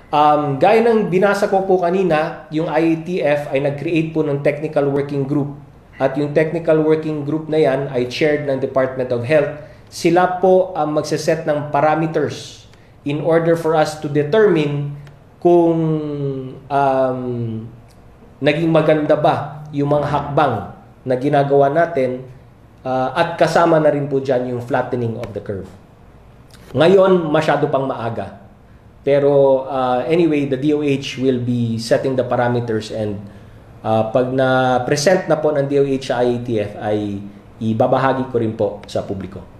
Gaya ng binasa ko po kanina, yung IATF ay nag-create po ng technical working group. At yung technical working group na yan ay chaired ng Department of Health. Sila po ang magsaset ng parameters in order for us to determine kung naging maganda ba yung mga hakbang na ginagawa natin at kasama na rin po dyan yung flattening of the curve. Ngayon, masyado pang maaga. Pero anyway, the DOH will be setting the parameters and pag na-present na po ng DOH sa IATF ay ibabahagi ko rin po sa publiko.